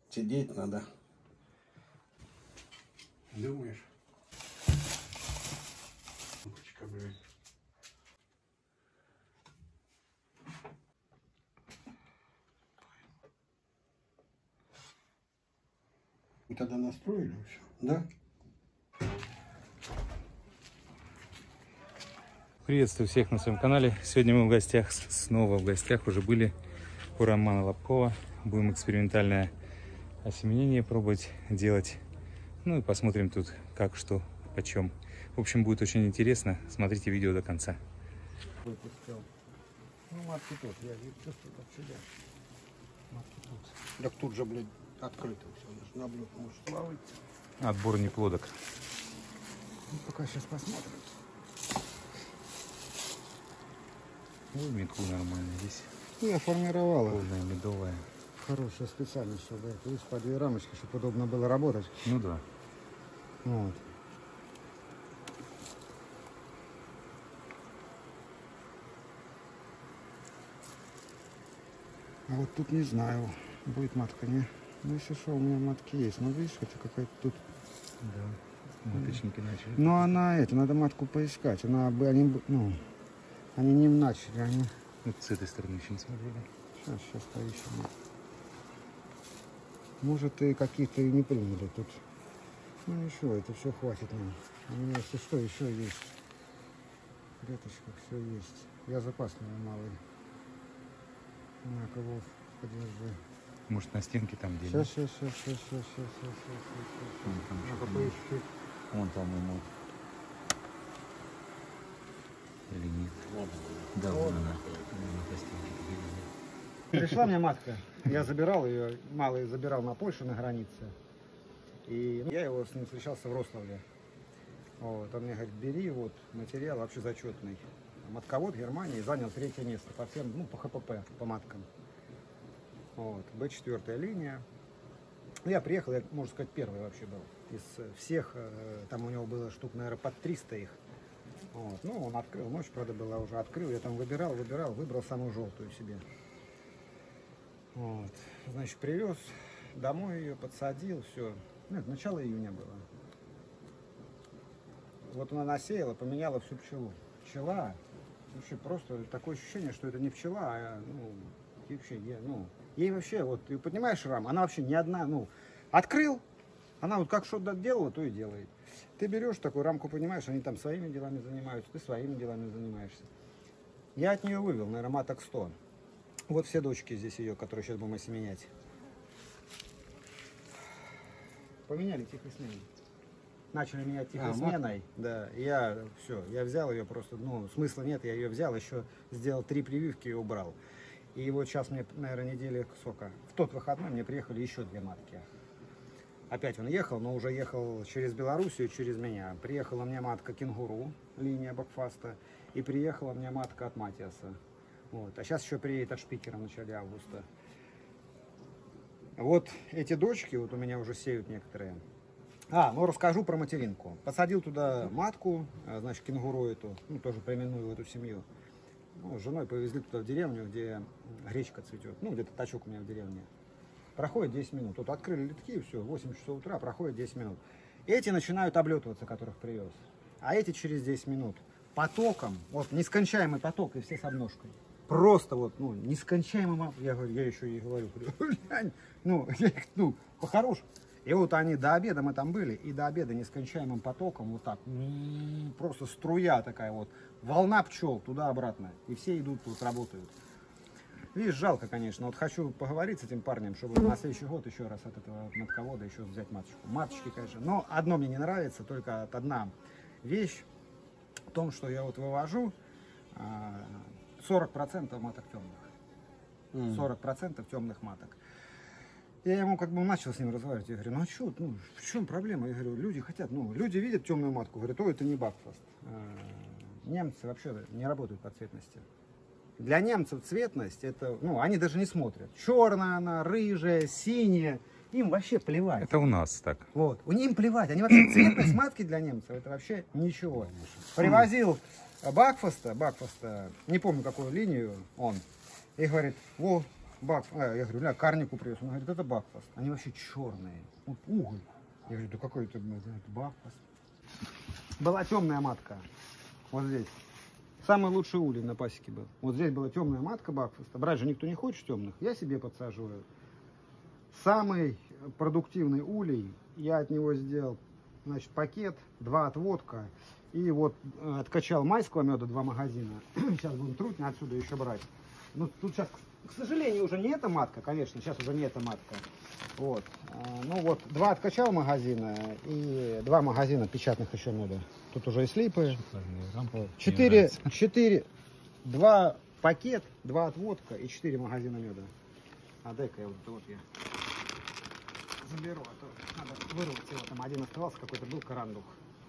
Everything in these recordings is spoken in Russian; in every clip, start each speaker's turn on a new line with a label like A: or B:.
A: Сидеть надо. Думаешь? Лампочка, блядь. И тогда настроили все, да?
B: Приветствую всех на своем канале. Сегодня мы в гостях, снова в гостях, уже были у Романа Лобкова. Будем экспериментальное осеменение пробовать делать. Ну и посмотрим тут, как, что, почем. В общем, будет очень интересно. Смотрите видео до конца.
A: Выпустил. Ну, матки тут, я чувствую, как сидят. Матки тут. Так тут же, блядь, открыто все. Даже на блюд может плавать.
B: Отбор неплодок.
A: Ну, пока сейчас посмотрим.
B: Ой, метку нормально здесь.
A: Я формировала.
B: Полная медовая.
A: Хорошая специально, чтобы это, видишь, по две рамочки, чтобы удобно было работать.
B: Ну да.
A: Вот. А вот тут не знаю, будет матка, не? Ну, если что, у меня матки есть. Ну, видишь, хотя какая-то тут...
B: Да. Маточники начали.
A: Ну, она это, надо матку поискать. Она бы, они, ну, они не начали, они...
B: Вот с этой стороны еще не смотрели.
A: Сейчас поищем. Может, и каких-то и не приняли тут. Ну, ничего, это все хватит нам. У меня, если что, еще есть. В клеточках все есть. Я запасный малый. На кого подержи.
B: Может, на стенке там где?
A: Сейчас. Ну-ка, поищи.
B: Вон там ему. Или нет? Да, вон она. На стенке.
A: Пришла мне матка. Я забирал ее, малый забирал на Польшу, на границе. И я его с ним встречался в Рославле. Вот, он мне говорит, бери вот материал вообще зачетный. Матковод Германии занял 3-е место по всем, ну, по ХПП, по маткам. Вот, Б4 линия. Я приехал, я, можно сказать, первый вообще был. Из всех, там у него было штук, наверное, под 300 их. Вот, ну, он открыл, ночь, правда, была уже, открыл. Я там выбирал, выбрал самую желтую себе. Вот, значит, привез домой ее, подсадил, все. Нет, начало июня было. Вот она насеяла, поменяла всю пчелу. Пчела, вообще просто такое ощущение, что это не пчела, а, ну, вообще, ей вообще, вот, ты понимаешь, Рам, она вообще ни одна, ну, открыл, она вот как что-то делала, то и делает. Ты берешь такую рамку, понимаешь, они там своими делами занимаются, ты своими делами занимаешься. Я от нее вывел, наверное, маток 100. Вот все дочки здесь ее, которые сейчас будем осеменять. Поменяли тихосменой. Начали менять тихосменой. Да, я все, я взял ее просто, ну, смысла нет, я ее взял, еще сделал 3 прививки и убрал. И вот сейчас мне, наверное, недели сока. В тот выходной мне приехали еще 2 матки. Опять он ехал, но уже ехал через Белоруссию, через меня. Приехала мне матка Кенгуру, линия Бакфаста, и приехала мне матка от Матиаса. Вот. А сейчас еще приедет от Шпикера в начале августа. Вот эти дочки, вот у меня уже сеют некоторые. Ну расскажу про материнку. Посадил туда матку, значит, кенгуру эту, ну тоже племенную эту семью. Ну, с женой повезли туда в деревню, где гречка цветет. Ну, где-то тачок у меня в деревне. Проходит 10 минут. Вот открыли литки, и все, 8 часов утра, проходит 10 минут. Эти начинают облетываться, которых привез. А эти через 10 минут потоком, вот нескончаемый поток, и все с обножкой. Просто вот, ну, нескончаемый, я говорю, я еще ей говорю, ну, по-хорошему. И вот они до обеда, мы там были, и до обеда нескончаемым потоком, вот так, просто струя такая вот, волна пчел туда-обратно, и все идут, вот работают. Видишь, жалко, конечно, вот хочу поговорить с этим парнем, чтобы на следующий год еще раз от этого матковода еще взять маточку. Маточки, конечно, но одно мне не нравится, только одна вещь в том, что я вот вывожу 40% маток темных. 40% темных маток. Я ему как бы начал с ним разговаривать. Я говорю, ну а что, ну, в чем проблема? Я говорю, люди хотят, ну, люди видят темную матку, говорят, это не Бакфаст. Немцы вообще не работают по цветности. Для немцев цветность, это, ну, они даже не смотрят. Черная она, рыжая, синяя. Им вообще плевать.
B: Это у нас так.
A: Вот. У них плевать. Они вообще цветность матки для немцев, это вообще ничего. Привозил Бакфаста, не помню какую линию он, и говорит, Я говорю, ля, карнику привез. Он говорит, это Бакфаст. Они вообще черные. Вот уголь. Я говорю, да какой это Бакфаст. Была темная матка. Вот здесь. Самый лучший улей на пасеке был. Вот здесь была темная матка Бакфаста. Брать же никто не хочет темных. Я себе подсаживаю. Самый продуктивный улей. Я от него сделал, значит, пакет, 2 отводка. И вот откачал майского меда 2 магазина. Сейчас будем трутня отсюда еще брать. Ну, тут сейчас, к сожалению, уже не эта матка, конечно, сейчас уже не эта матка. Вот. Ну вот, 2 откачал магазина и 2 магазина печатных еще меда. Тут уже и слипы. 2 пакет, 2 отводка и 4 магазина меда. А дай-ка я вот я заберу, а то надо вырвать его. Там один оставался, какой-то был карандух.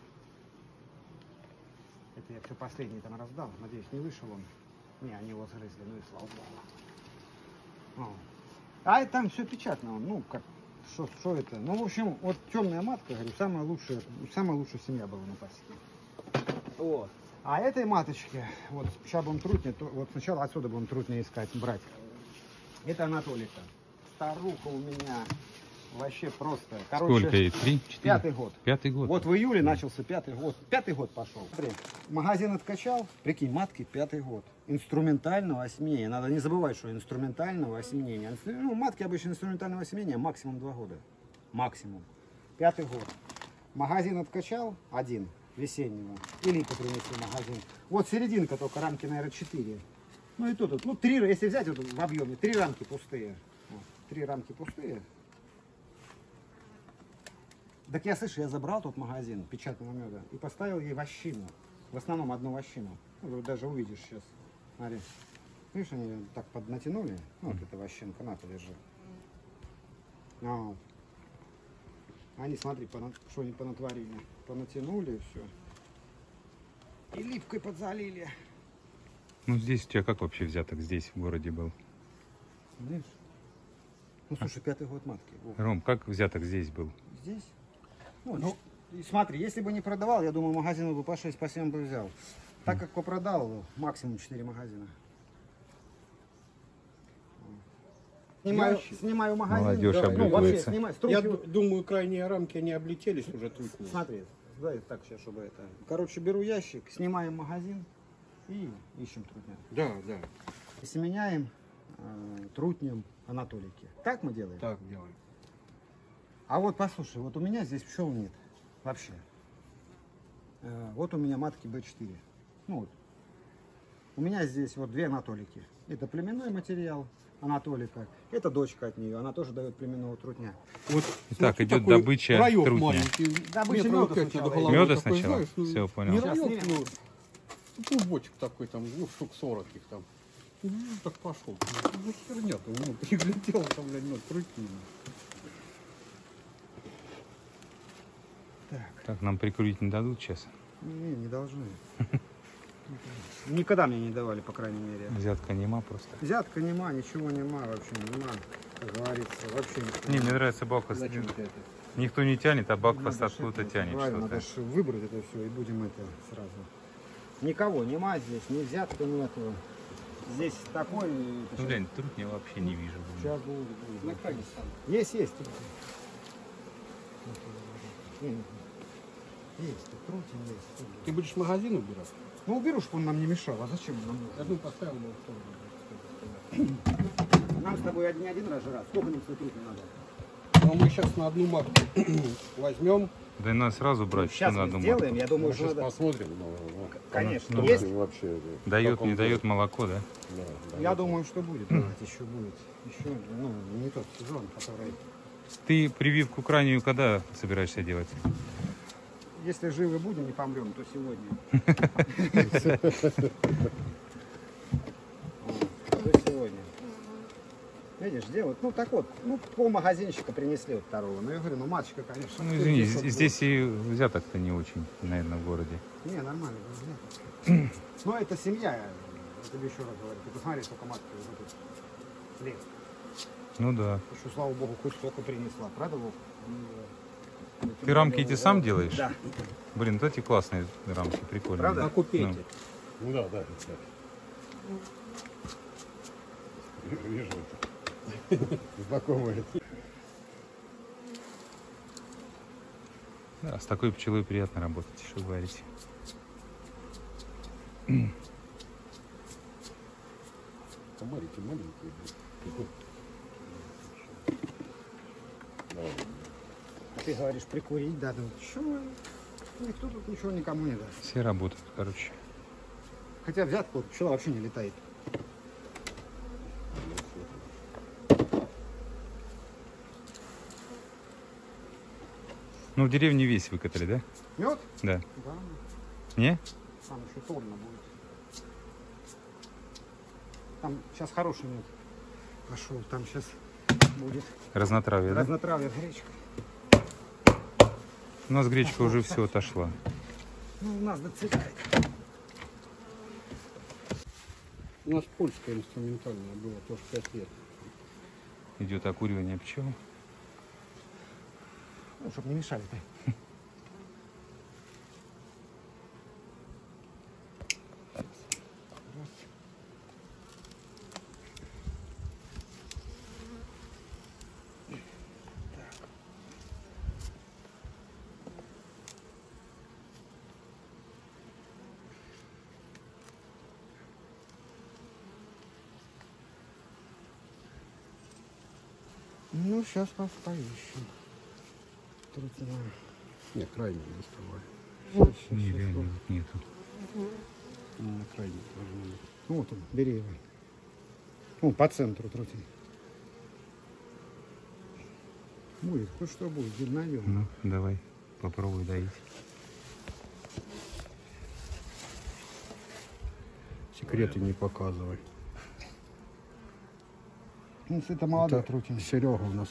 A: Это я все последний там раздал. Надеюсь, не вышел он. Не, они его сгрызли, ну и слава богу. А там все печатно. Ну, как, что это? Ну, в общем, вот темная матка, говорю, самая лучшая семья была на пасеке. Вот. А этой маточке, вот сейчас будем трутня, вот сначала отсюда будем трутня искать, брать. Это Анатолика. Старуха у меня вообще просто. Короче,
B: сколько ей? 3, 4?
A: 5-й год.
B: 5-й год.
A: Вот в июле начался 5-й год. 5-й год пошел. Смотри, магазин откачал, прикинь, матки 5-й год. Инструментального осеменения. Надо не забывать, что инструментального осеменения. Ну, матки обычно инструментального осеменения максимум 2 года. Максимум. 5-й год. Магазин откачал, 1 весеннего. И липы принесли в магазин. Вот серединка только, рамки, наверное, 4. Ну и тут, ну 3, если взять вот в объеме, 3 рамки пустые. Вот, 3 рамки пустые. Так я, слышу, я забрал тот магазин печатного меда и поставил ей вощину. В основном одну вощину. Ну, даже увидишь сейчас. Смотри. Видишь, они так поднатянули. Ну, вот эта вощинка, на, подержи. Вот. Они, смотри, что они понатворили. Понатянули все. И липкой подзалили.
B: Ну, здесь у тебя как вообще взяток здесь, в городе был?
A: Видишь? Ну, слушай, 5-й год матки. О.
B: Ром, как взяток здесь был?
A: Здесь? Ну, смотри, если бы не продавал, я думаю, магазин бы по 6, по 7 бы взял. Так как попродал, максимум 4 магазина. Снимаю магазин.
B: Молодежь
A: да, ну, вообще
B: облюбуется.
A: снимаю.
C: Я думаю, крайние рамки, они облетелись уже трутни.
A: Смотри, дай так сейчас, чтобы это... Короче, беру ящик, снимаем магазин и ищем трутня.
C: Да, да.
A: И семеняем трутнем Анатолики. Так мы делаем?
C: Так делаем.
A: А вот послушай, вот у меня здесь пчел нет вообще. Вот у меня матки Б4. Ну вот. У меня здесь вот 2 Анатолики. Это племенной материал Анатолика. Это дочка от нее, она тоже дает племенного трутня.
C: Вот,
B: Итак,
C: смотри,
B: идет
C: такой
B: добыча
C: раёк
B: трутня.
C: маленький.
A: Добыча
C: Метров
A: мёда
C: 5
A: сначала.
C: над головой
B: Мёда
C: такой,
B: сначала?
C: знаешь, ну,
B: Всё, понял.
C: Не
A: Сейчас
C: раёк,
A: снимем.
C: ну, клубочек такой там, ну, штук 40 их там. Ну, так пошел. Ну, херня-то, ну, приглядел там, блядь, ну, трутни.
B: Так, нам прикурить не дадут сейчас?
A: Не должны. Никогда мне не давали, по крайней мере.
B: Взятка нема просто.
A: Взятка нема, ничего нема, вообще нема, как говорится, вообще ничего.
B: Не, мне нравится Бакфаст.
C: Зачем тебе это?
B: Никто не тянет, а Бакфаст
A: Надо ж
B: откуда-то
A: это,
B: тянет
A: правильно,
B: что-то.
A: надо ж выбрать это все и будем это сразу. Никого нема здесь, ни взятка нету. Здесь такой...
B: Ну, глянь, трутня вообще не вижу.
A: Сейчас будет.
C: На крайне сам.
A: Есть. Есть, трутень есть.
C: Ты будешь магазин убирать?
A: Ну уберу, чтобы он нам не мешал. А зачем нам?
C: Одну поставил, но что.
A: Нам с тобой не один раз жрать. Сколько нам трутня надо?
C: Ну, мы сейчас на одну матку возьмем.
B: Да и надо сразу брать,
A: Сейчас
B: что на
A: мы
B: одну
A: сделаем,
B: матку.
A: я думаю,
C: Мы
A: что
C: сейчас
A: надо...
C: посмотрим.
A: Конечно,
B: Ну,
A: есть.
C: Вообще.
B: Дает, не дает молоко, да?
A: Я думаю, что будет. Давайте еще будет. Еще, ну, не тот сезон, который...
B: Ты прививку крайнюю когда собираешься делать?
A: Если живы будем, не помрем, то сегодня. То сегодня. Видишь, делают, ну так вот, ну полмагазинчика принесли вот второго. Ну я говорю, ну маточка, конечно.
B: Ну извини, здесь и взяток-то не очень, наверное, в городе.
A: Не, нормально. Но это семья, я тебе еще раз говорю. Ты посмотри, сколько матки вот тут лет.
B: Ну да.
A: Еще, слава богу, хоть столько принесла. Правда, Вов?
B: Ты рамки эти сам делаешь?
A: Да.
B: Блин, вот эти классные рамки, прикольные.
A: Правда?
C: А купите.
B: Ну.
C: Ну да, да. Вижу. Знакомые.
B: Да, с такой пчелой приятно работать, что говорить.
C: Комарики маленькие.
A: А ты говоришь, прикурить, да, ну чё? Никто тут ничего никому не даст.
B: Все работают, короче.
A: Хотя взятку вот, пчела вообще не летает.
B: Ну, в деревне весь выкатали, да?
A: Мед?
B: Да.
A: Да.
B: Не?
A: Там еще тонна будет. Там сейчас хороший мед пошел. Там сейчас будет
B: Разнотравие, да?
A: разнотравье с гречкой.
B: У нас гречка уже все отошла.
A: Ну, у нас доцветает.
C: У нас польская инструментальная была тоже 5 лет.
B: Идет окуривание пчел.
A: Ну, чтобы не мешали-то. Ну, сейчас поищем. Трудно.
C: Не, крайне доставай.
B: Не, реально вот нету.
C: На крайне должно быть.
A: Ну, вот он, бери его. Ну, по центру трутень. Будет, хоть что будет, найдем.
B: Ну, давай, попробуй доить.
C: Секреты не показывай.
A: Ну, это молодой трутень.
C: Серега у нас.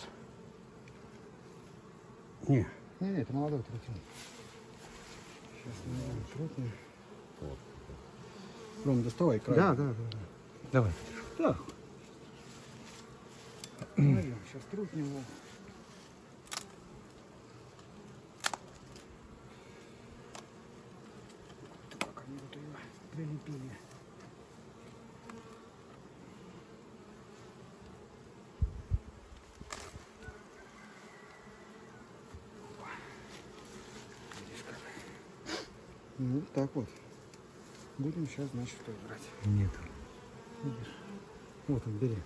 C: Не.
A: Не, это молодой трутень. Сейчас найдем трутень.
C: Ром, доставай крайне.
A: Да.
B: Давай.
A: Да. Найдем сейчас трутень. Как они вот ее прилепили. Ну, так вот. Будем сейчас, значит, что брать.
B: Нету.
A: Видишь? Вот он, бери.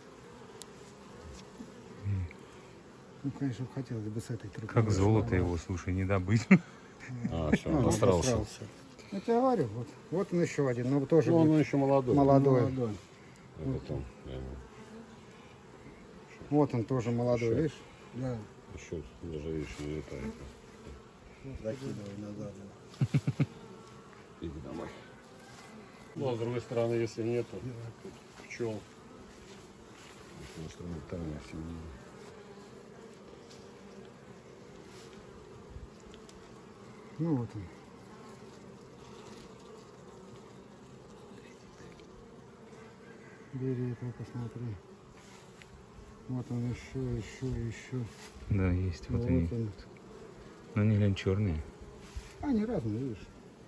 A: Ну, конечно, хотелось бы с этой трубкой.
B: Как золото его, слушай, не добыть.
C: А, все, он остался.
A: Я тебе говорю, вот он еще один, но тоже
C: Ну, он
A: будет
C: еще молодой.
A: молодой.
C: Это там,
A: Вот он тоже молодой,
C: Еще.
A: видишь?
C: да. Еще даже видишь, не летает.
A: Закидывай назад.
C: Иди домой. Ну, а с другой стороны, если нету пчел, инструментальная семья.
A: Ну вот он. Бери это, посмотри. Вот он еще.
B: Да, есть, вот
A: Вот
B: они.
A: он.
B: Но они, глянь, черные.
A: Они разные, видишь.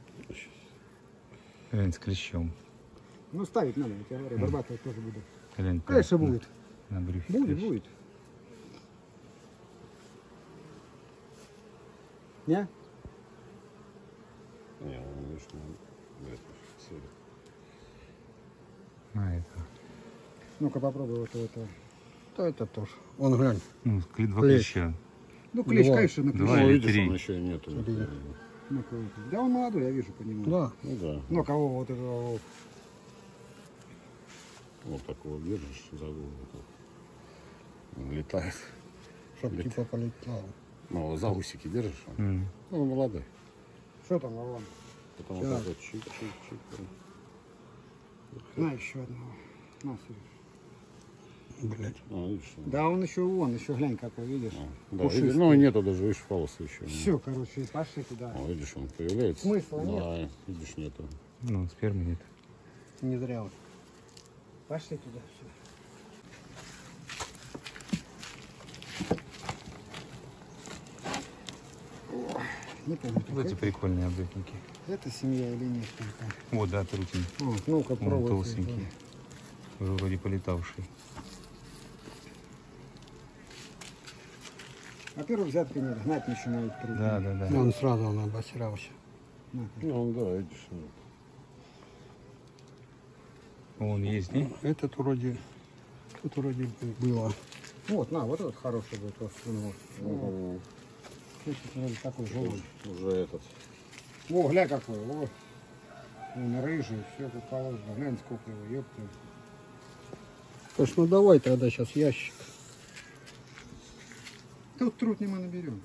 B: Глянь, с клещом.
A: Ну ставить надо, я тебе говорю, вырабатывать тоже буду.
B: Глянь,
A: Конечно
B: на-
A: будет.
B: На брюхе
A: Будет,
B: клещ.
A: будет. Не?
C: Не, он, видишь, это, серия.
B: А, это.
A: Ну-ка попробуй вот это. Да это тоже.
C: Он глянь.
B: Ну, два
A: Клещ.
B: клеща.
A: Ну клещ,
C: Два.
A: конечно, на
B: Два
A: клещ.
B: или
C: видишь,
B: три.
C: он еще нету.
A: Ну-ка. Да он молодой, я вижу по нему.
C: Да, ну да.
A: Ну кого вот этого вот.
C: Вот такого держишь за голову. Он летает.
A: Чтоб типа полетал.
C: Ну, за усики держишь.
B: М.
C: Ну, он молодой.
A: Что там, Вован?
C: Потом
A: Да.
C: вот так вот чик-чик-чик.
A: На еще одного. На, Сереж.
C: Блять. А, видишь, он.
A: Да он еще глянь какой, видишь?
C: Да,
A: Пушистый.
C: видишь, ну нету даже, видишь, полосы еще.
A: Все, короче, пошли туда.
C: О, видишь, он появляется.
A: Смысла
C: да, видишь, нету.
B: Ну, спермы нет.
A: Не зря вот. Пошли туда. Все. Не помню.
B: Вот эти
A: это,
B: прикольные облетники.
A: это семья или нет только.
B: Вот, да, трутень.
A: Вот, ну-ка
B: Он
A: пробуй.
B: толстенький. Уже вроде полетавший.
A: Во-первых, взятки нет, гнать начинают трудно.
B: Да.
C: Он сразу он обосрался.
D: Ну да, видишь. Ну.
B: Он есть, не?
C: Этот вроде, тут вроде было.
A: Вот, на, вот этот хороший будет. Вот.
D: Мгм.
A: Слушай, вроде такой живой.
D: Уже этот.
A: О, гля какой, о. Он рыжий, все тут положено. Глянь, сколько его, ёпта.
C: Слушай, ну давай тогда сейчас ящик.
A: Тут труд нема наберем.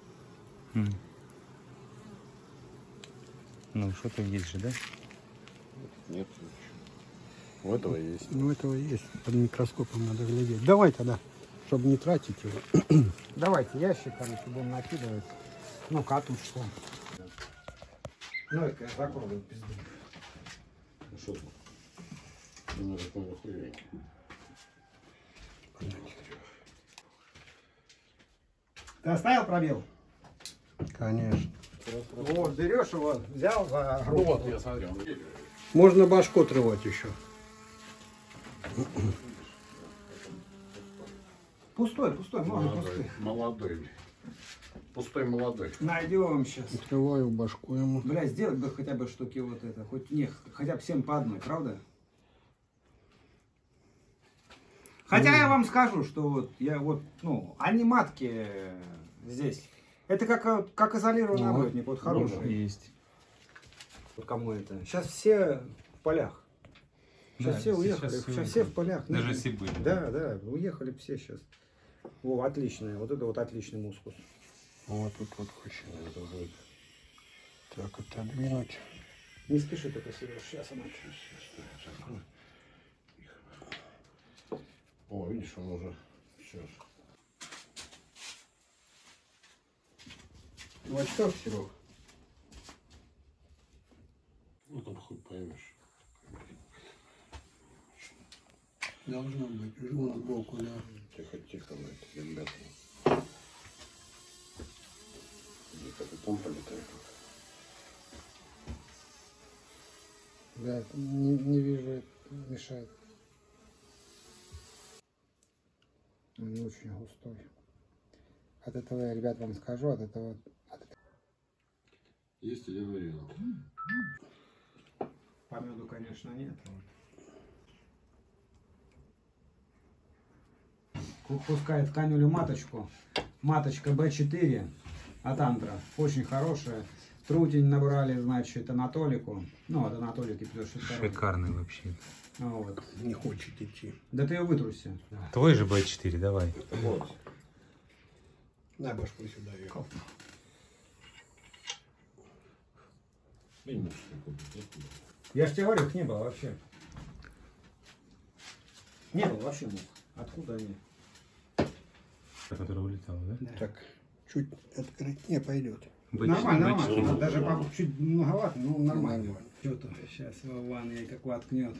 B: Ну, что-то есть же, да?
D: Нет. У этого есть.
C: Ну этого есть. Под микроскопом надо глядеть. Давай тогда, чтобы не тратить его.
A: Давайте ящик, короче, будем накидывать. Ну, катушку. Ну, это я закрою пизду.
D: Ну что ты? Ну, такой охуенный.
A: Ты оставил пробел?
C: Конечно.
A: Вот, берешь его, взял за
D: Ну
A: руку.
D: вот, я смотрю.
C: Можно башку отрывать еще.
A: Пустой, можно пустой.
D: Молодой. Пустой молодой.
A: Найдем сейчас.
C: Отрываю башку ему.
A: Бля, сделать бы хотя бы штуки вот это. Хоть не, хотя бы всем по одной, правда? Хотя я вам скажу, что вот я вот, ну, они матки здесь. Это как изолированный
C: Ну,
A: охотник, вот хороший.
B: Есть.
A: Вот кому это? Сейчас все в полях. Сейчас
B: Да,
A: все уехали.
B: сейчас
A: Сейчас
B: все
A: все в полях.
B: Даже
A: Ну,
B: если были.
A: Да, уехали все сейчас. О, отличная. Вот это вот отличный мускус.
C: Вот тут вот очень надо будет. Так, отодвинуть.
A: Не спеши только, Сереж, сейчас она.
D: О, видишь, он уже сейчас.
C: В очках, Серег?
D: Ну там хуй поймешь.
C: Должно быть. Жму сбоку, да.
D: Тихо, на это, ребята. Где-то там полетает.
A: Да, не вижу, мешает. Он не очень густой. От этого я, ребят, вам скажу, от этого...
D: Есть один вариант.
A: По меду, конечно, нет. Пускает канюлю маточку. Маточка Б4 от Андра. Очень хорошая. Трутень набрали, значит, Анатолику. Ну, от Анатолики 562.
B: Шикарный вообще.
A: Вот.
C: Не хочет идти.
A: Да ты ее вытруси.
B: Твой же Б4, давай.
D: Вот.
C: На башку сюда ее.
A: Я же тебе говорю, их не было вообще. Не было вообще мух. Откуда они?
B: Который улетал, да?
C: Так, чуть открыть не пойдет.
A: Нормально.
B: Б4.
A: Даже папа чуть многовато, но нормально. Что-то сейчас Вован ей как воткнет.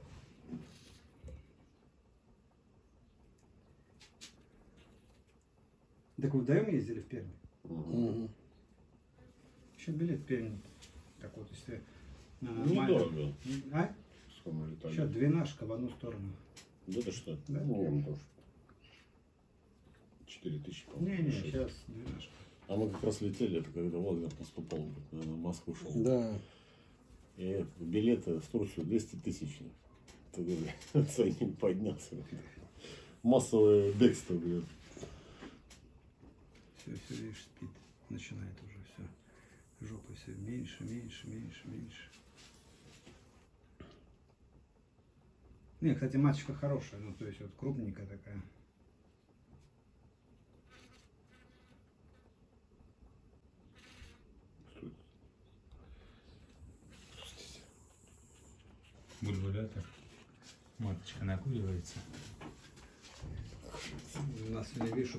A: Так вы вдвоем ездили в Пермь?
C: Угу.
A: Еще билет в Пермь. Так вот, если на
D: Недорого.
A: А?
D: Сколько мы летали?
A: Еще двенашка в одну сторону.
D: Да ты что?
A: Да.
D: Ну, он тоже. 4000, по-моему.
A: Не,
D: 6.
A: сейчас двенашка.
D: А мы как раз летели, это когда Владимир поступал, наверное, в Москву шел.
C: Да.
D: И билеты в Турцию 200 тысяч. Ценник поднялся. Массовое бегство, блин.
A: Все, видишь, спит. Начинает уже все. Жопа все меньше. Не, кстати, маточка хорошая, ну то есть вот крупненькая такая.
B: Бульбулятор. Маточка накуривается.
A: У нас не вижу.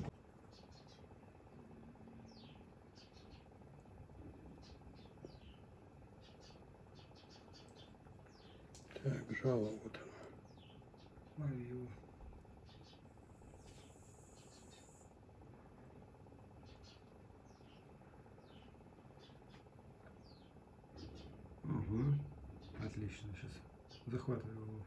C: Так, жало вот оно.
A: Ловил. Ага. Отлично, сейчас захватываю его.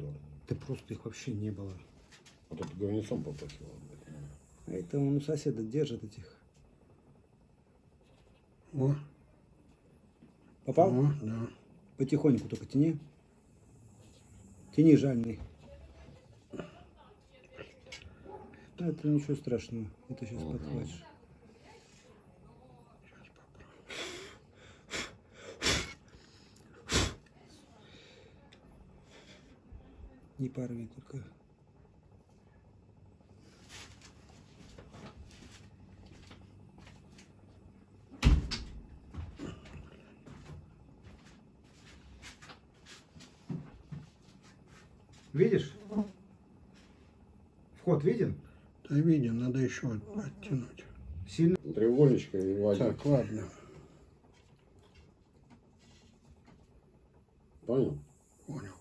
D: помидоры.
A: Да просто их вообще не было.
D: А тут говнецом попахивало.
A: А это он у соседа держит этих.
C: О,
A: Попал?
C: о, да.
A: Потихоньку только тяни. Тяни жальный. Да, это ничего страшного. Это сейчас подхватишь. Не порви только. Видишь? Вход виден?
C: Да видим, надо еще оттянуть.
A: Сильно.
D: Треугольничка и вазик.
C: Так, ладно.
D: Понял?
C: Понял.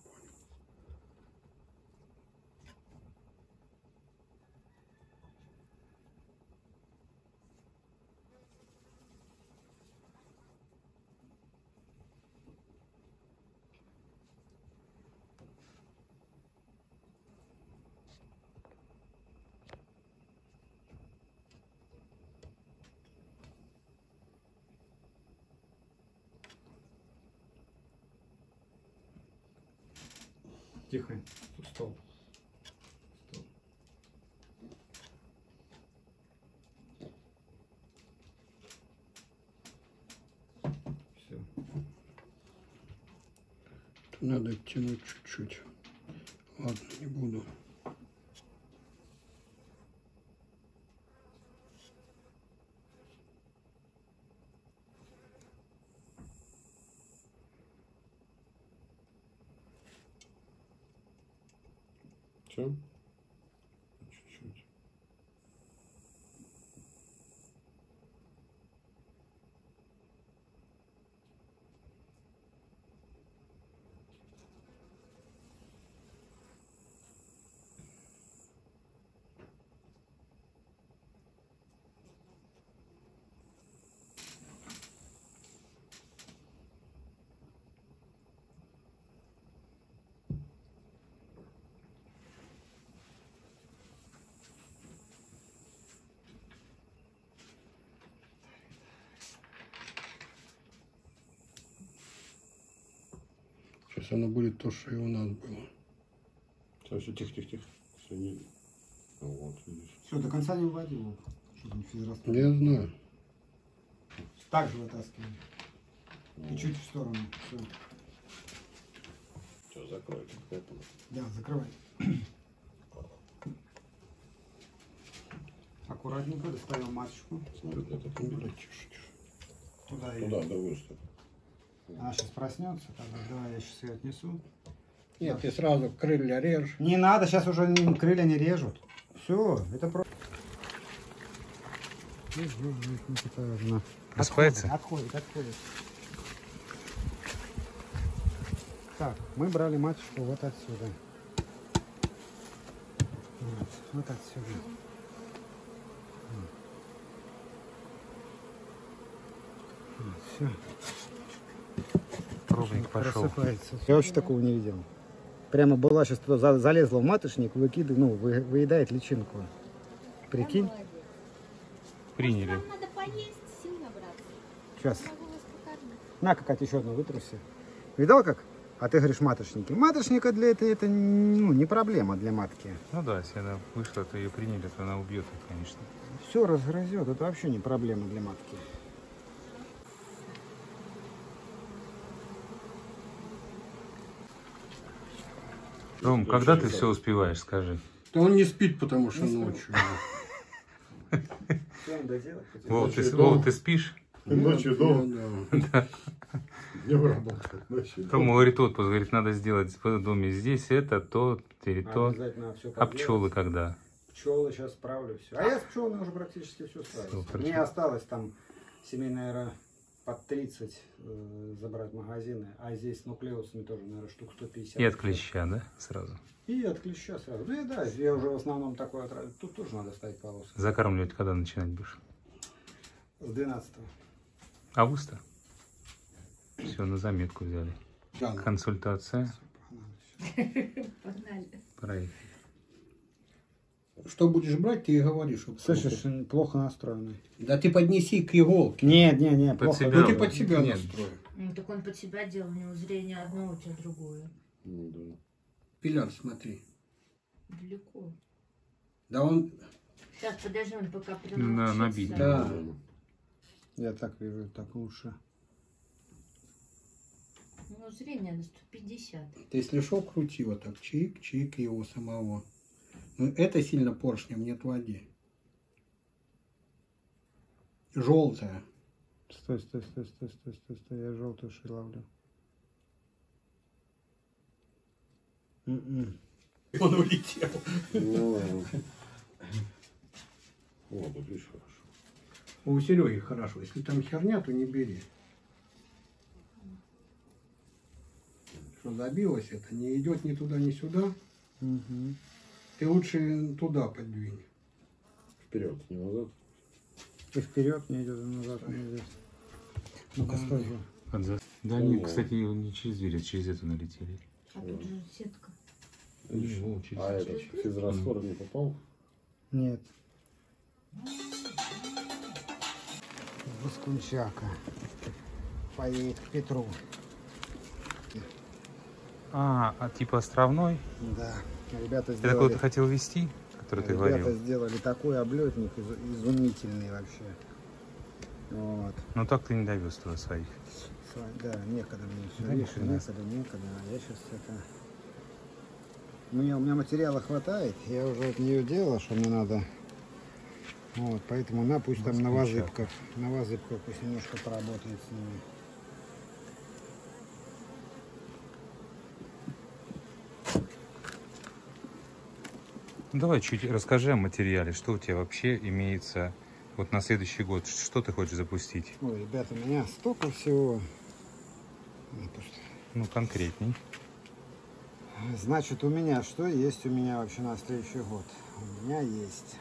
A: Тихо. Стол. Стол. Все.
C: Надо оттянуть чуть-чуть. Ладно, не буду.
D: Все? Чуть-чуть.
C: Сейчас оно будет то, что и у нас было.
D: Все, тихо. Все, не... Вот, видишь.
A: Все, до конца не вводи его, чтобы не физрастворить.
C: Я знаю.
A: Так же вытаскивай. И чуть в сторону. Все.
D: Все, закрой. Поэтому.
A: Да, закрывай. Аккуратненько достаем маточку.
D: Смотрит на этот
C: Тише,
D: билет.
C: тише.
A: Туда
D: Туда, да, вырастет.
A: Она сейчас проснется. Тогда давай я сейчас ее отнесу.
C: Нет, ты сразу крылья режь.
A: Не надо, сейчас уже крылья не режут. Все, это просто.
B: Распается?
A: Отходит. Так, мы брали маточку вот отсюда. Вот отсюда. Все.
B: Пробник пошел.
A: Просыпается. Я вообще такого не видел. Прямо была сейчас туда залезла в маточник, выкидывает, ну, выедает личинку. Прикинь?
B: Приняли.
E: Вам надо поесть, сил набраться.
A: Сейчас.
E: Могу вас покормить.
A: На, какая-то еще одна вытруси. Видал как? А ты говоришь маточники. Маточника для это ну, не проблема для матки.
B: Ну да, если она вышла, то ее приняли, то она убьет их, конечно.
A: Все разгрызет. Это вообще не проблема для матки.
B: Ром, когда ты все успеваешь, скажи?
C: Да он не спит, потому что ночью.
B: Вов, ты спишь?
D: Ночью дома.
C: Да.
D: Днем работает. Ночью
B: Рома
D: дома.
B: говорит, отпуск, говорит, надо сделать в доме здесь это, то, то.
A: Обязательно все
B: А пчелы когда?
A: Пчелы сейчас справлю все. А я с пчелами уже практически все справил.
B: Супер.
A: Мне осталось там семейная под 30 забрать магазины, а здесь с нуклеусами тоже, наверное, штук 150.
B: И от клеща, да, сразу?
A: И от клеща сразу. Ну и да, я уже в основном такой отравлю. Тут тоже надо ставить полосы.
B: Закармливать когда начинать будешь?
A: С 12
B: Августа? Все, на заметку взяли.
C: Да.
B: Консультация.
E: Погнали.
B: Проехали.
C: Что будешь брать, ты и говоришь.
A: Слышишь, плохо настроенный.
C: Да ты поднеси к иголке.
A: Нет,
B: Под
A: плохо.
B: себя.
C: Ну ты под себя
B: Нет.
C: настрой.
F: Ну так он под себя делал, у него зрение одно, у тебя другое.
D: Ну, да.
C: Пиляр, смотри.
F: Далеко.
C: Да он...
F: Сейчас, подожди, он пока
B: Да,
F: промолчится.
B: набить.
C: Да.
A: Я так вижу, так лучше.
F: Ну, зрение на 150.
C: Ты если шел, крути вот так. Чик его самого. Но это сильно поршнем не отводи. Желтая.
A: Стой, я желтую ши ловлю.
C: Он улетел.
D: Ну, ладно. Вот, тут видишь, хорошо.
C: У Сереги хорошо. Если там херня, то не бери. Что забилось это, не идет ни туда, ни сюда.
A: Угу.
C: Ты лучше туда подвинь.
D: Вперед, не назад.
A: И вперед не идет, и назад не идет. Ну-ка, стой же.
B: Да, они, кстати, не через дверь, а через эту налетели.
F: А тут же сетка.
B: Ну, через
D: А этот физраствор не попал?
A: Нет. Воскунчака. Поедет к Петру.
B: А типа островной?
A: Да. Ребята
B: Это кого
A: сделали,
B: ты хотел вести, который ты
A: ребята
B: говорил?
A: сделали такой облетник изумительный вообще. Вот.
B: Ну так ты не довез туда своих.
A: Да, некогда мне все.
B: Да,
A: Видишь,
B: некогда.
A: некогда. А я сейчас это... у меня материала хватает. Я уже от нее делал, что мне надо. Вот, поэтому на пусть там на возыбках пусть немножко поработает с ними.
B: Ну, давай чуть расскажи о материале, что у тебя вообще имеется вот на следующий год, что ты хочешь запустить?
A: Ой, ребята, у меня столько всего.
B: Ну, конкретней.
A: Значит, у меня что есть у меня вообще на следующий год? У меня есть.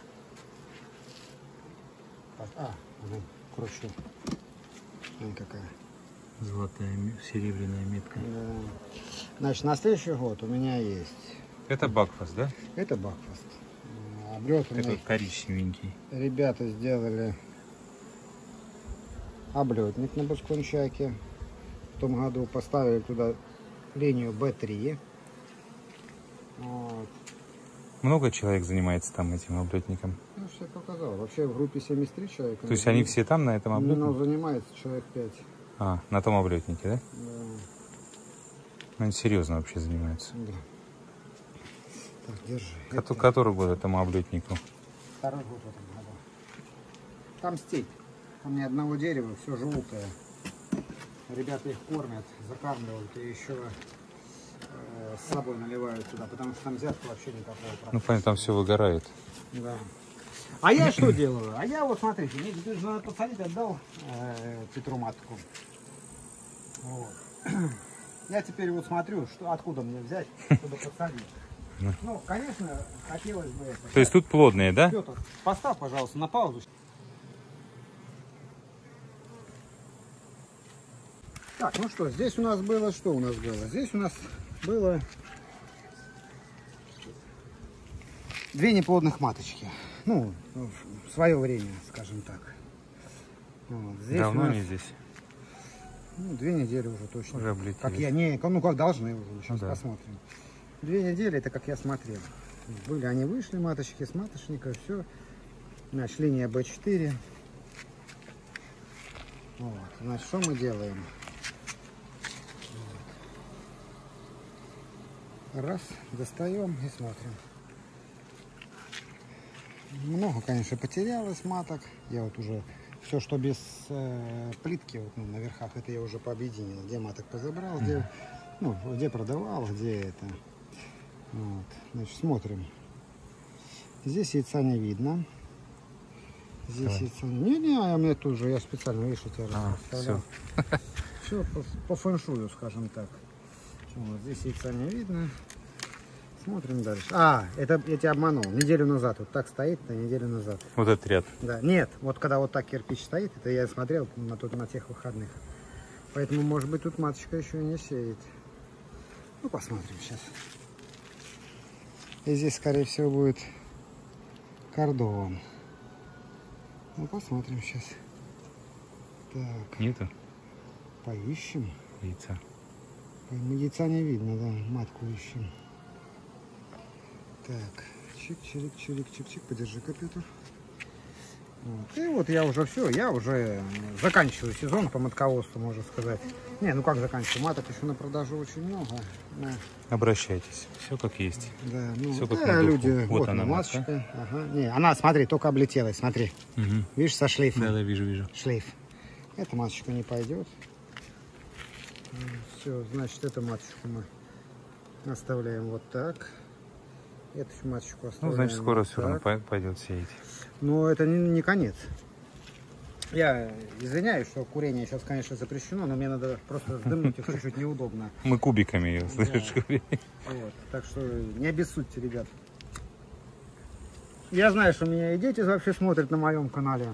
A: Кручу. Смотри, какая.
B: Золотая, серебряная метка.
A: Да. Значит, на следующий год у меня есть.
B: Это Бакфаст, да?
A: Это Бакфаст. Облетанный.
B: Это коричневенький.
A: Ребята сделали облетник на Баскунчаке. В том году поставили туда линию Б3. Вот.
B: Много человек занимается там этим облетником?
A: Ну, что я показал. Вообще в группе 73 человек.
B: То есть они все там на этом облетнике?
A: Ну, занимается человек 5.
B: А, на том облетнике, да?
A: Да.
B: Ну, они серьезно вообще занимаются.
A: Да. Так, держи.
B: Который год этому облетнику?
A: Второй год в этом году. Там степь. Там ни одного дерева, все желтое. Ребята их кормят, закармливают и еще с собой наливают туда, потому что там взятка вообще никакого.
B: Ну, понятно, там все выгорает.
A: Да. А я что делаю? А я вот, смотрите, мне теперь же надо посадить, отдал Петру матку. Вот. Я теперь вот смотрю, что, откуда мне взять, чтобы посадить. Ну, конечно, хотелось бы это.
B: То есть тут плодные, да?
A: Петр, поставь, пожалуйста, на паузу. Так, ну что, здесь у нас было, что у нас было? Здесь у нас было 2 неплодных маточки. Ну, в свое время, скажем так. Вот. Здесь
B: Давно
A: у нас,
B: они здесь?
A: ну, 2 недели уже точно.
B: Уже облетели.
A: Как я, не, ну как должны уже, сейчас
B: да.
A: посмотрим. 2 недели, это как я смотрел. Были, они вышли, маточки с маточника, все. Значит, линия Б4. Вот. Значит, что мы делаем? Раз, достаем и смотрим. Много, конечно, потерялось маток. Я вот уже все, что без плитки, вот, ну, на верхах, это я уже пообъединил. Где маток позабрал, где, ну, где продавал, где это. Вот. Значит, смотрим. Здесь яйца не видно. Здесь яйца не... Не, я мне тут же, я специально, видишь, я тебя расставлял. Все по фэншую, скажем так. Вот, здесь яйца не видно. Смотрим дальше. А, это я тебя обманул. Неделю назад. Вот так стоит, это неделю назад.
B: Вот этот ряд.
A: Да. Нет, вот когда вот так кирпич стоит, это я смотрел на тех выходных. Поэтому, может быть, тут маточка еще и не сеет. Ну, посмотрим сейчас. И здесь, скорее всего, будет кордон. Ну, посмотрим сейчас. Так,
B: Нету
A: поищем.
B: яйца.
A: Яйца не видно, да, матку ищем. Так, чик-чирик-чирик-чик-чик, подержи компьютер. Вот. И вот я уже все, я уже заканчиваю сезон по матководству, можно сказать. Не, ну как заканчиваю, маток еще на продажу очень много. Да,
B: Обращайтесь, все как есть.
A: да, ну,
B: Всё как
A: да,
B: на духу.
A: люди,
B: Вот
A: вот
B: она,
A: она,
B: матка.
A: маточка. Ага. Не, она, смотри, только облетелась, смотри.
B: Угу.
A: Видишь, со шлейфом.
B: Да, вижу.
A: Шлейф. Эта маточка не пойдет. Все, значит, эту маточку мы оставляем вот так. Эту маточку оставляем.
B: Ну, значит, скоро
A: вот
B: все равно
A: так.
B: пойдет сеять.
A: Но это не конец. Я извиняюсь, что курение сейчас, конечно, запрещено, но мне надо просто вздымнуть их чуть-чуть неудобно.
B: Мы кубиками ее, слышишь, говорим.
A: Вот. Так что не обессудьте, ребят. Я знаю, что меня и дети вообще смотрят на моем канале.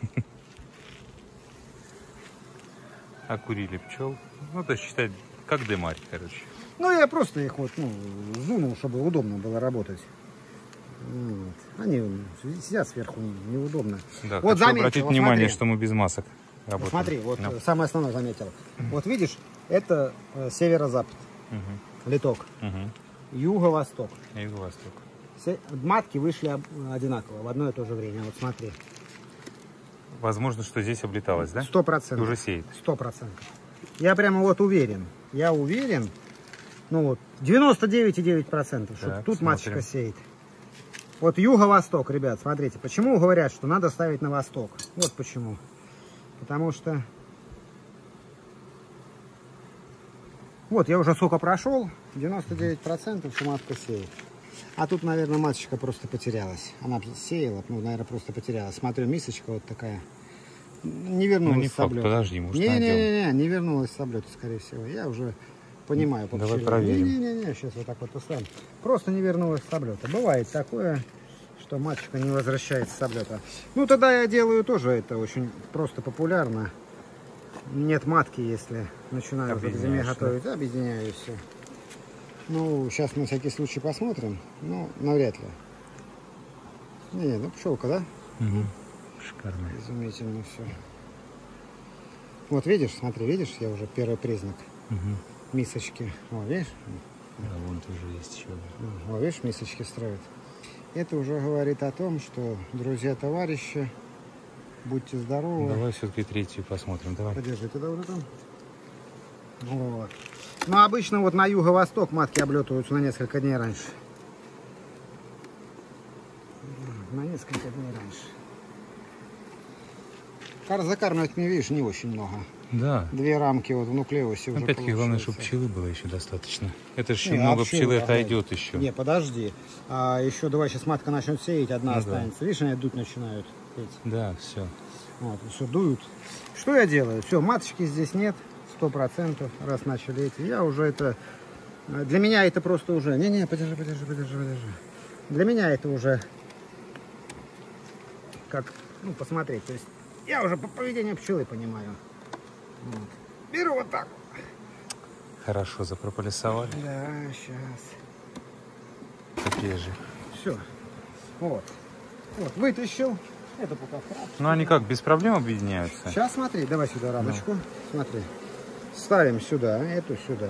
B: Окурили пчел. Ну, то есть считать, как дымарь, короче.
A: Ну, я просто их вот, сдунул, чтобы удобно было работать. Вот. Они сидят сверху, неудобно.
B: Да,
A: Вот
B: хочу
A: заметил,
B: обратить
A: вот
B: внимание,
A: смотри.
B: что мы без масок работаем.
A: Смотри, вот
B: Ну.
A: самое основное заметил. Вот видишь, это северо-запад,
B: Мгм.
A: литок,
B: Мгм.
A: юго-восток.
B: Юго-восток.
A: Матки вышли одинаково, в одно и то же время. Вот смотри.
B: Возможно, что здесь облеталось, да?
A: 100%.
B: Уже сеет.
A: 100%. Я прямо вот уверен. Я уверен, ну вот, 99,9%, что
B: Так,
A: тут
B: смотрим.
A: маточка сеет. Вот юго-восток, ребят, смотрите. Почему говорят, что надо ставить на восток? Вот почему. Потому что... Вот, я уже сколько прошел, 99%, что матка сеет. А тут, наверное, маточка просто потерялась. Она сеяла, ну, наверное, просто потерялась. Смотрю, мисочка вот такая. Не вернулась
B: Ну, не
A: с
B: факт,
A: облета.
B: подожди, может, найдем.
A: Не вернулась с облета, скорее всего. Я уже понимаю. по
B: Давай
A: пчеле.
B: проверим.
A: Не, сейчас вот так вот оставим. Просто не вернулась с облета. Бывает такое, что маточка не возвращается с облета. Ну, тогда я делаю тоже это очень просто популярно. Нет матки, если начинаю уже к зиме
B: Объединяешь,
A: готовить. Объединяю все. Ну, сейчас на всякий случай посмотрим. Ну, навряд ли. Не, ну пчелка, да?
B: Угу. Шикарно.
A: Изумительно все. Вот видишь, смотри, видишь, я уже первый признак
B: Угу.
A: мисочки. О, видишь?
B: Да, вон тоже есть еще.
A: О, видишь, мисочки строят. Это уже говорит о том, что, друзья, товарищи, будьте здоровы.
B: Давай все-таки третью посмотрим. Давай.
A: Подержи тогда вот это. Вот. Ну, обычно вот на юго-восток матки облетываются на несколько дней раньше. На несколько дней раньше. Закармливать мне, видишь, не очень много.
B: Да.
A: 2 рамки вот в нуклеусе уже
B: Опять-таки, главное, чтобы
A: получается.
B: пчелы было еще достаточно. Это же еще
A: Не,
B: много
A: а
B: пчелы
A: ага.
B: отойдет еще.
A: Не, подожди. А еще давай сейчас матка начнет сеять, одна
B: Ну да.
A: останется. Видишь, они дуть начинают. Петь.
B: Да, все.
A: Вот, все дуют. Что я делаю? Все, маточки здесь нет, 100%, раз начали эти. Я уже это... Для меня это просто уже... Не-не, подержи. Для меня это уже... Как, ну, посмотреть. То есть я уже по поведению пчелы понимаю. Вот. Беру вот так.
B: Хорошо запрополисовали.
A: Да, сейчас.
B: Такие же.
A: Все. Вот. Вот, вытащил. Это пока вкратце.
B: Ну, они как, без проблем объединяются?
A: Сейчас смотри, давай сюда рамочку. Смотри. Ставим сюда, эту сюда.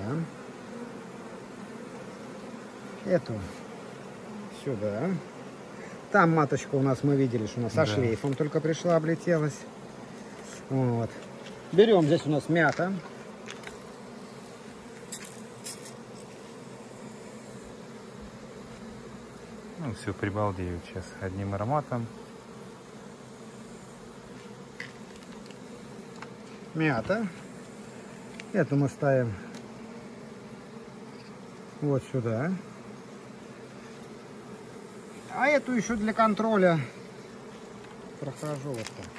A: Эту сюда. Там маточка у нас, мы видели, что у нас со
B: Да.
A: шлейфом только пришла, облетелась. Вот. Берем, здесь у нас мята.
B: Ну, все, прибалдеют сейчас одним ароматом.
A: Мята. Эту мы ставим вот сюда. А эту еще для контроля прохожу вот так.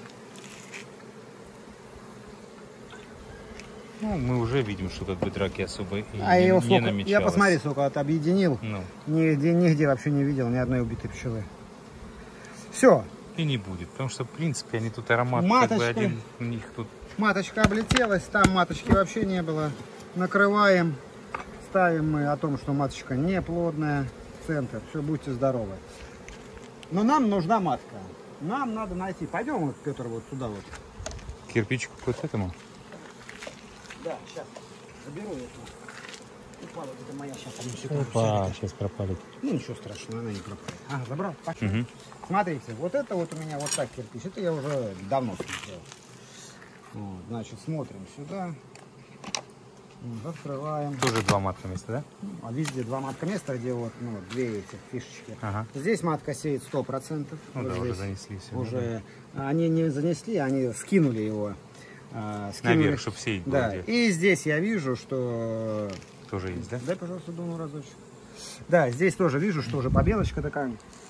B: Ну, мы уже видим, что тут драки особо и
A: А
B: не,
A: его
B: не
A: сколько,
B: намечалось.
A: я посмотри, сколько вот объединил.
B: Ну,
A: Нигде вообще не видел ни одной убитой пчелы. Все,
B: и не будет, потому что, в принципе, они тут аромат как
A: Маточка.
B: бы один у них тут.
A: маточка облетелась, там маточки вообще не было. Накрываем, ставим мы о том, что маточка не плодная. Центр. Все, будьте здоровы. Но нам нужна матка. Нам надо найти. Пойдем, вот, Петр, вот туда вот.
B: Кирпичик вот к этому?
A: Да, сейчас. Заберу эту. Упала, это моя сейчас. Одну секунду.
B: Опа, сейчас пропалит.
A: Ну, ничего страшного, она не пропадет. А, забрал? Почему?
B: Мгм.
A: Смотрите, вот это вот у меня вот так кирпич. Это я уже давно смотрел. Вот, значит, смотрим сюда. Вот, открываем.
B: Тоже 2 матка места, да?
A: А везде 2 матка места, где вот, ну, 2 этих фишечки.
B: Ага.
A: Здесь матка сеет 100%.
B: Ну
A: вот
B: да,
A: здесь
B: уже занесли все.
A: Уже они не занесли, они скинули его.
B: Наверх, чтобы сеять было
A: Да,
B: где.
A: и здесь я вижу, что...
B: Тоже есть, да?
A: Дай, пожалуйста, дуну разочек. Да, здесь тоже вижу, что уже побелочка такая.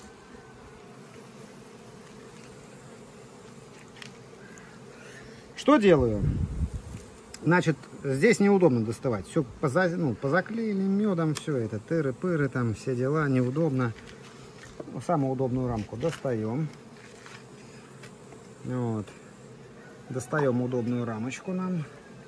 A: Что делаю? Значит, здесь неудобно доставать. Все позаклеили медом, все это, тыры-пыры, там все дела, неудобно. Самую удобную рамку достаем. Вот. Достаем удобную рамочку нам.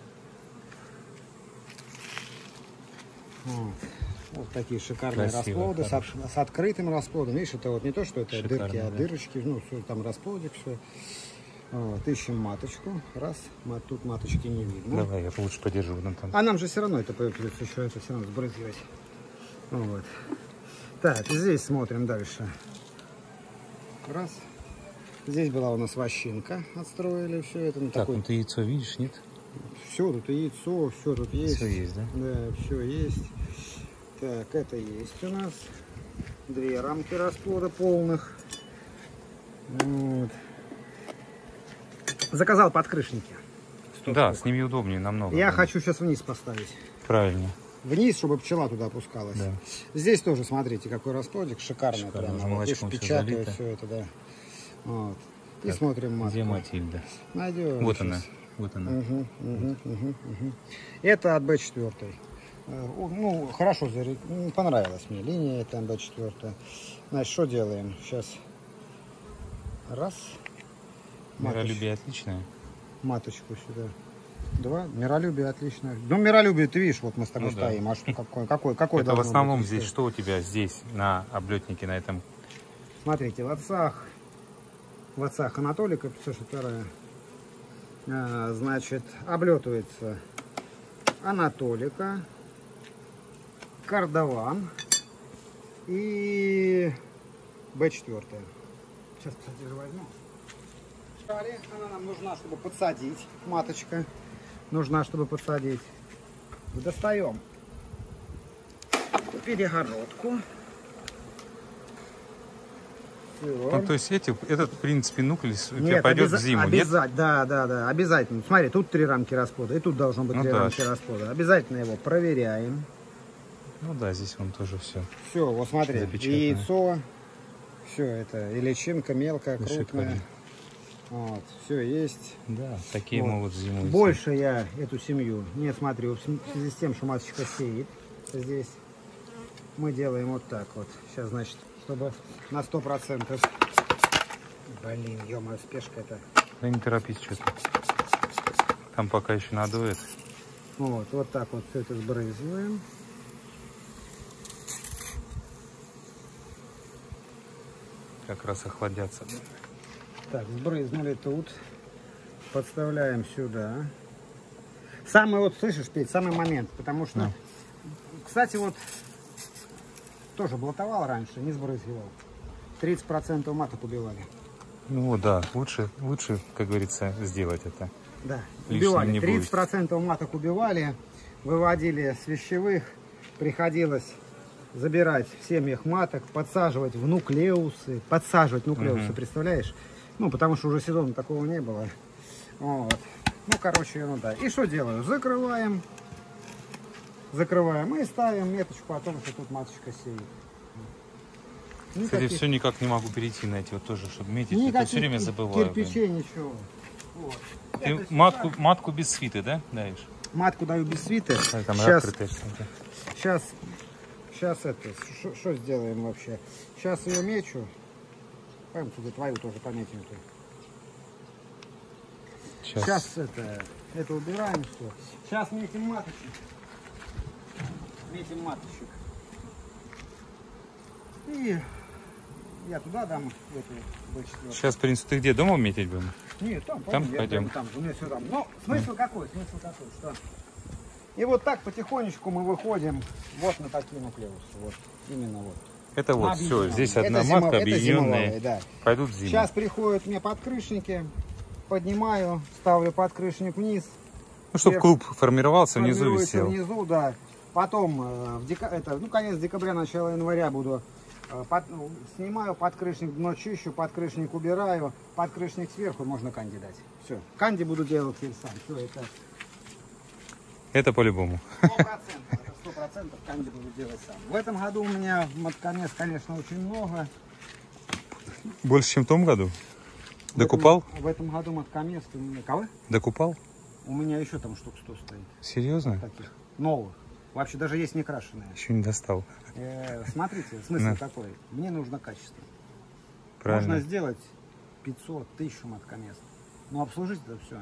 A: Вот такие шикарные
B: Красиво,
A: расплоды с открытым расплодом. Видишь, это вот не то, что это
B: Шикарно,
A: дырки, а
B: да.
A: дырочки. Ну, всё, там расплодик, все. Вот, ищем маточку. Раз, тут маточки не видно.
B: Давай, я лучше подержу. Вон там.
A: А нам же все равно это придется еще это все равно сбрызгивать. Вот. Так, здесь смотрим дальше. Раз. Здесь была у нас вощинка. Отстроили все это. Ну,
B: Так,
A: такой...
B: ну ты яйцо видишь, нет?
A: Все тут и яйцо, все тут есть.
B: Все есть, да?
A: Да, все есть. Так, это есть у нас. 2 рамки расплода полных. Вот. Заказал подкрышники.
B: Да, с ними удобнее намного.
A: Я
B: да.
A: хочу сейчас вниз поставить.
B: Правильно.
A: Вниз, чтобы пчела туда опускалась.
B: Да.
A: Здесь тоже, смотрите, какой расплодик. Шикарный.
B: Шикарно,
A: Прямо.
B: уже
A: Вот,
B: молочком
A: видишь,
B: всё
A: печатаю
B: залито.
A: все это, да. Вот. И
B: Так,
A: смотрим матку.
B: Где Матильда?
A: Найдем.
B: Вот
A: сейчас.
B: она. Вот она.
A: Угу. Это от Б4. Ну, хорошо, понравилась мне линия, это Б4. Значит, что делаем? Сейчас. Раз.
B: Миролюбие отличное.
A: Маточку сюда. 2. Миролюбие отлично. Ну, миролюбие, ты видишь, вот мы с тобой
B: Ну да.
A: стоим. А что, какой
B: Это в
A: должно
B: основном
A: быть?
B: здесь что у тебя здесь на облетнике на этом?
A: Смотрите, в отцах Анатолика 562, значит, облетывается Анатолика, Кардаван и Б4. Сейчас, кстати, же возьму. Она нам нужна, чтобы подсадить, маточка. Нужна, чтобы подсадить. Достаем перегородку. Всё.
B: Ну, то есть этот, в принципе, нуклеус у тебя
A: Нет,
B: пойдет в зиму, нет?
A: обязательно, да, обязательно. Смотри, тут 3 рамки расплода, и тут должно быть
B: Ну
A: 3
B: да.
A: рамки расплода. Обязательно его проверяем.
B: Ну да, здесь вон тоже все.
A: Все, вот смотри,
B: Запечатано.
A: яйцо, все это, и личинка мелкая,
B: Ну,
A: крупная.
B: шикарно.
A: Вот, все есть.
B: Да, такие
A: Вот.
B: могут зиму. идти.
A: Больше я эту семью не смотрю, в связи с тем, что маточка сеет здесь. Мы делаем вот так вот. Сейчас, значит, чтобы на 100%. Блин, ё-моё, спешка это.
B: Да не торопись что-то. Там пока еще надует.
A: Вот так вот все это сбрызгиваем.
B: Как раз охладятся.
A: Так, сбрызнули тут. Подставляем сюда. Самый вот, слышишь, Петь, самый момент. Потому что,
B: Да.
A: кстати, вот тоже блатовал раньше, не сбрызгивал. 30% маток убивали.
B: Ну да, лучше, как говорится, сделать это.
A: Да,
B: Лишним
A: убивали.
B: не будет.
A: 30% маток убивали, выводили с вещевых. Приходилось забирать в семьях маток, подсаживать в нуклеусы. Представляешь? Ну, потому что уже сезона такого не было. Вот. Ну, короче, ерунда. И что делаю? Закрываем и ставим меточку о том, что тут маточка сеет.
B: Кстати, все никак не могу перейти на эти вот тоже, чтобы метить. Это
A: никаких
B: все время забываю.
A: кирпичей, ничего. Вот.
B: Ты
A: Это
B: матку без свиты, да, даешь?
A: матку даю без свиты.
B: А, там
A: Сейчас,
B: открытая что-то.
A: сейчас это, что сделаем вообще? Сейчас ее мечу. Пойдем сюда, твою тоже пометим. Сейчас это убираем все. Сейчас метим маточек. метим маточек. И я туда дам эту B4.
B: Сейчас, в принципе, ты где? Дома метить будем?
A: Нет, там
B: Там пойдем.
A: Там, у меня все там. Но смысл какой? Смысл такой, что... И вот так потихонечку мы выходим вот на такие нуклеусы. Вот, именно вот.
B: Это вот все.
A: Объединенные.
B: Здесь
A: Это
B: одна
A: зимовые,
B: матка,
A: это
B: объединенные.
A: зимовые, да.
B: Пойдут зиму.
A: Сейчас приходят мне подкрышники. Поднимаю, ставлю подкрышник вниз.
B: Ну, чтобы клуб формировался, внизу
A: Формируется
B: висел.
A: внизу, да. Потом, конец декабря, начало января буду... снимаю подкрышник, дно чищу, подкрышник убираю, подкрышник сверху, можно канди дать. Все. Канди буду делать теперь сам. Все, это
B: Это по-любому.
A: 100%. Это 100% канди буду делать сам. В этом году у меня маткомес, конечно, очень много.
B: Больше, чем в том году? Докупал?
A: В этом году маткомес у меня... Кого?
B: Докупал?
A: У меня еще там штук 100 стоит.
B: Серьезно?
A: Таких. Новых. Вообще даже есть не крашеные.
B: Еще не достал.
A: Смотрите, смысл
B: Да.
A: такой. Мне нужно качество.
B: Правильно.
A: Можно сделать 500, 1000 маткомес. Но обслужить это все.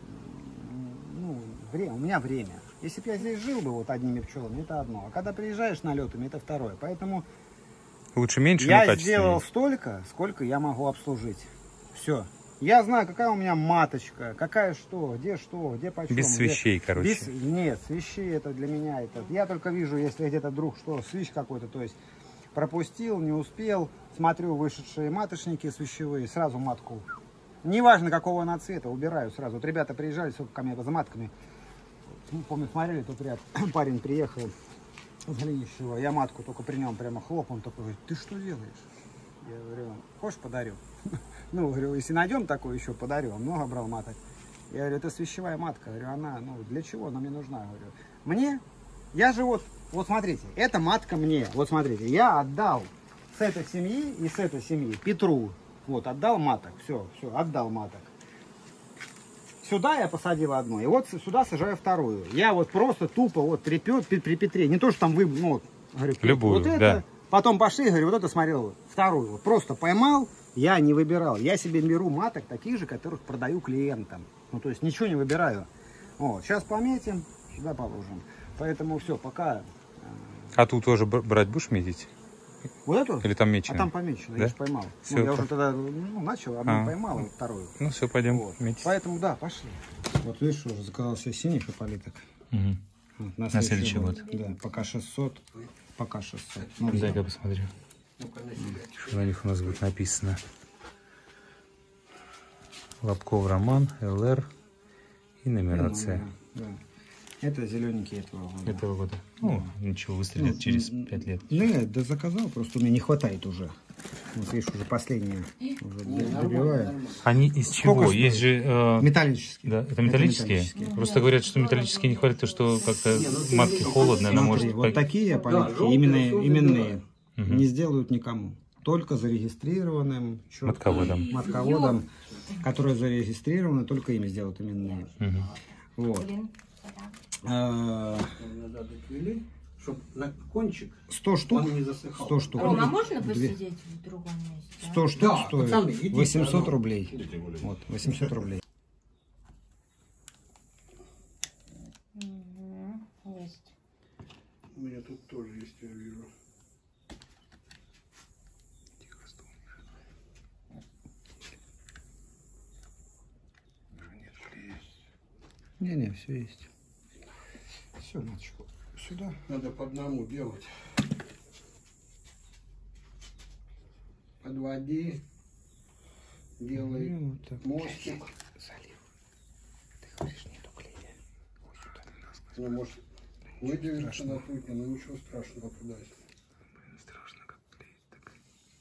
A: Ну, время. У меня время. Если бы я здесь жил бы вот одними пчелами, это одно. А когда приезжаешь налетами, это второе. Поэтому
B: Лучше меньше, но
A: я
B: качественнее.
A: сделал столько, сколько я могу обслужить. Все. Я знаю, какая у меня маточка, какая что, где почем.
B: Без свищей, короче.
A: Нет, свищи это для меня. Я только вижу, если где-то вдруг что, свищ какой-то, то есть пропустил, не успел, смотрю вышедшие маточники свищевые, сразу матку. Неважно, какого она цвета, убираю сразу. Вот ребята приезжали ко мне за матками. Ну, помню, смотрели, тут ряд парень приехал с Глинищева. Я матку только при нем прямо хлоп, он такой говорит: ты что делаешь? Я говорю: хочешь, подарю? Ну, говорю, если найдем такую еще, подарю. Он много брал маток. Я говорю: это свищевая матка. Я говорю, она, ну, для чего она мне нужна? Я говорю, мне, я же вот смотрите, эта матка мне, вот смотрите, я отдал с этой семьи и с этой семьи Петру, вот, отдал маток, все, отдал маток. Сюда я посадил одну, и вот сюда сажаю вторую. Я вот просто тупо вот при Петре, не то, что там вы, ну, вот, говорю,
B: любую,
A: вот это,
B: да.
A: Потом пошли, говорю, вот это смотрел, вторую, вот, просто поймал, я не выбирал. Я себе беру маток таких же, которых продаю клиентам. Ну, то есть ничего не выбираю. Вот, сейчас пометим, сюда положим. Поэтому все, пока...
B: А тут тоже брать будешь метить?
A: Вот эту?
B: Или там мечено?
A: А там помечено,
B: Да?
A: я же поймал.
B: Всё,
A: Ну, я уже тогда начал, одну поймал, а вторую.
B: Ну все, пойдем
A: Вот.
B: метить.
A: Поэтому да, пошли. Вот видишь, уже заказал себе синих иполиток.
B: Угу.
A: Вот,
B: На следующий год.
A: Да, пока 600. Пока 600.
B: Дай-ка посмотрю. Что на них у нас будет написано. Лобков Роман, ЛР и нумерация
A: Да. Это зелененький этого года.
B: этого года. Ну, ничего, выстрелят через 5 лет.
A: Нет, да заказал, просто у меня не хватает уже. Вот видишь, уже последние. Уже добиваю.
B: Они из чего?
A: Сколько
B: Есть же...
A: Металлические.
B: Да, это металлические? Просто говорят, что металлические не хватит, то что как-то матке холодно, она
A: Смотри,
B: может...
A: вот такие политики, именные, не сделают никому. Только зарегистрированным матководом, которые зарегистрированы, только ими сделают именные. Вот.
C: Чтобы на кончик
A: 100 штук,
C: он не засыхал.
A: 100 штук.
F: Рома, а можно посидеть в другом месте?
A: 100 штук
C: Да,
A: стоит
C: пацаны, идите,
A: 800
C: ну.
A: рублей. Вот, 800 рублей.
F: Есть.
C: У меня тут тоже есть, я вижу.
A: Не, все есть. Все, маточку сюда.
C: Надо по одному делать. Подводи. Делай
A: Ну, вот так.
C: мостик.
A: Залив. Ты говоришь, нету клея. Ой, сюда не надо.
C: Ну, может, выдавится на трутне, но ничего страшного туда.
B: Блин, страшно, как клеить так.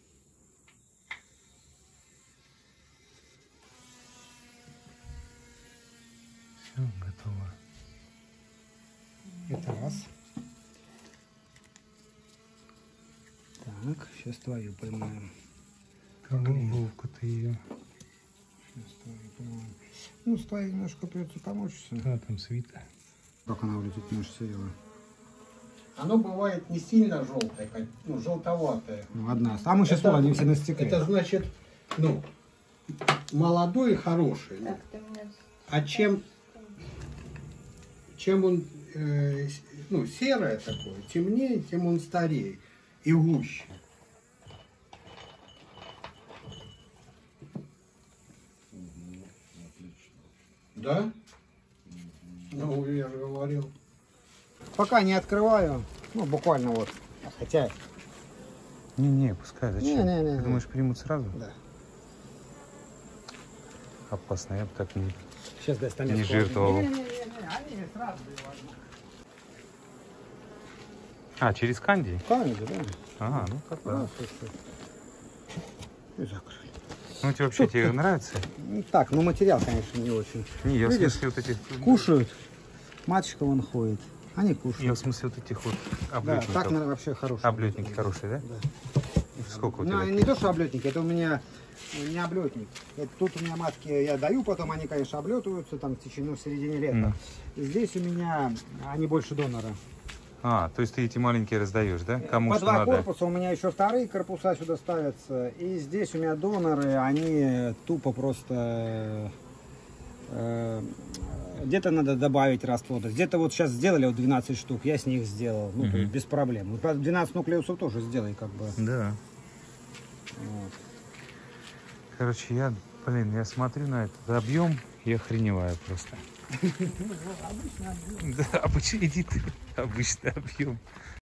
B: Все, готово.
A: Это раз. Так, сейчас твою поймаем.
B: Головку-то ее.
A: Сейчас твою поймаем. Ну, с твоей немножко придется помочь.
B: Да, там свита.
A: Как она улетит, может, села.
C: Оно бывает не сильно желтое, ну, желтоватое.
A: Ну, одна. А мы сейчас что, они все на стекле.
C: Это значит, ну, молодой и хороший.
F: Так, ты меня...
C: А чем он ну, серое такое. Темнее, тем он старее и гуще. Да? Ну, я же говорил.
A: Пока не открываю, ну, буквально вот. Хотя,
B: Не-не, пускай, зачем?
A: Не-не-не.
B: Ты думаешь, примут сразу?
A: да.
B: Опасно, я бы так не...
A: Сейчас дай
B: Не жертвовал.
A: они сразу возьму.
B: А, через канди?
A: Канди, да?
B: А, ну так да.
A: Раз, и закрыли.
B: Ну, тебе вообще тебе нравится?
A: Ну, так, ну материал, конечно, не очень.
B: Не, я в
A: Видишь,
B: смысле вот этих...
A: кушают. Матушка вон ходит. Они
B: Я
A: кушают.
B: в смысле вот этих вот
A: Да,
B: облетников.
A: так, наверное, вообще хорошие.
B: Облетники хорошие, да?
A: Да.
B: Сколько у
A: Ну,
B: тебя?
A: не то, что облетники, это у меня не облетник. Это тут у меня матки я даю, потом они, конечно, облетываются там в течение, ну, в середине лета. Здесь у меня они больше донора.
B: А, то есть ты эти маленькие раздаешь, да? Кому
A: По
B: что
A: два
B: надо?
A: корпуса, у меня еще вторые корпуса сюда ставятся. И здесь у меня доноры, они тупо просто... где-то надо добавить расплода. Где-то вот сейчас сделали вот 12 штук, я с них сделал. Ну, то есть без проблем. Ну, правда, 12 нуклеусов тоже сделай, как бы.
B: Да.
A: Вот.
B: Короче, я смотрю на этот объем и охреневаю просто. Да, обычный, иди ты. Обычный объем.